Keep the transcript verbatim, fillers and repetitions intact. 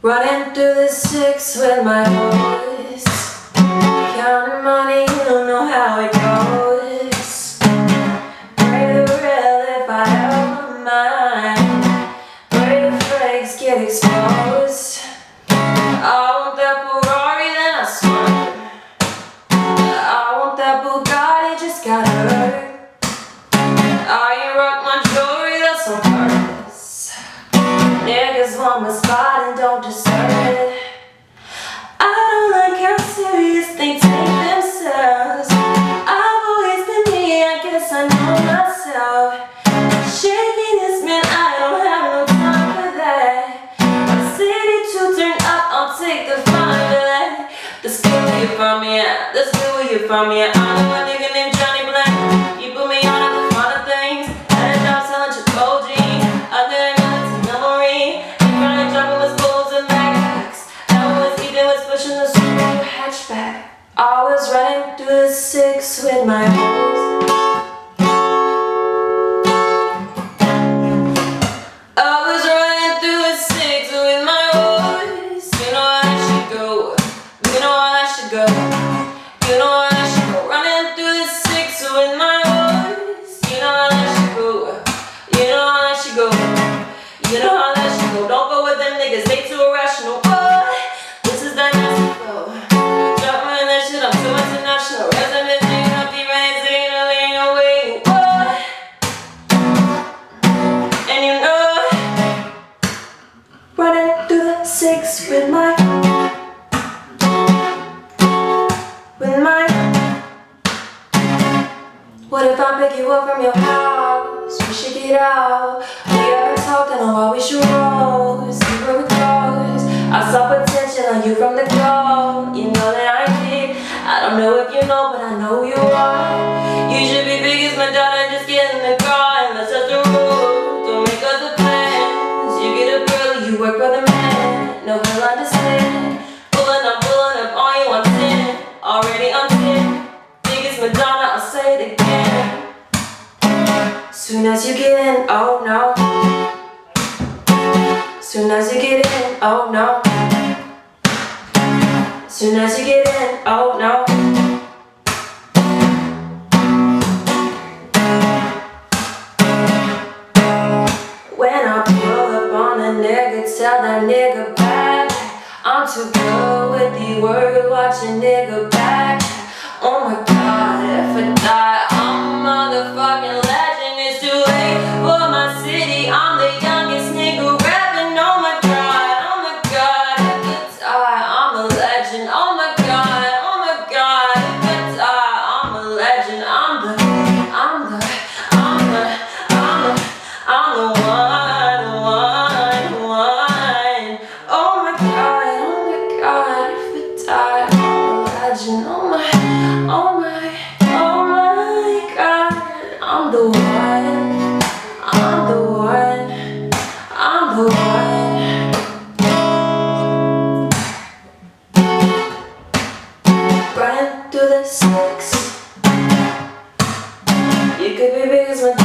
Running through the six with my boys, counting money, you don't know how it goes. Pray the real if I ever mind, pray the fakes get exposed. I want that Ferrari, then I swear I want that Bugatti, just got hurt. I ain't rock my jewelry, that's on purpose. Niggas want my spot and don't deserve it. I don't like how serious they take themselves. I've always been me, I guess I know myself. Shaking this man, I don't have no time for that. My city to turn up, I'll take the fine for that. The school where you from me at, the school where you from me at. I know a nigga named Johnny Black. You put me on at the front of things, and now I'm selling Chipotle jeans. I think I got it to memory. Dropping with spools and backpacks. I was eating, was pushing the Subaru hatchback. I was running through the six with my hoes. I was running through the six with my hoes. You know I should go. You know I should go. You know I should go. Running through the six with my hoes. You know I should go. You know I should go. You know how that shit go. Don't go with them niggas, they too irrational. Oh, this is that nasty flow. Dropping that shit, I'm too international. Resume thing, I'll be right saying no ain't no way. Oh, and you know, running through the six with my, with my. What if I pick you up from your house? We should get out. Talking on why we should roll, see where it goes. I saw potential on you from the go. You know that I did. I don't know if you know, but I know you are. You should be big as my daughter, just get in the car and let's set the rules. Don't make other plans. You get up early, you work for the man. No, he'll understand. Pulling up, pulling up, all you want ten. Already on ten. Big as Madonna, I'll say it again. Soon as you get in, oh no. Soon as you get in, oh no. Soon as you get in, oh no. When I pull up on a nigga, tell that nigga back. I'm too good with the word, watch a nigga back. Oh my god, if I die, I'm a motherfucking legend. It's too late for my city, I'm the youngest nigga. Oh my, oh my, oh my god, I'm the one, I'm the one, I'm the one. Running through the six. You could be big as my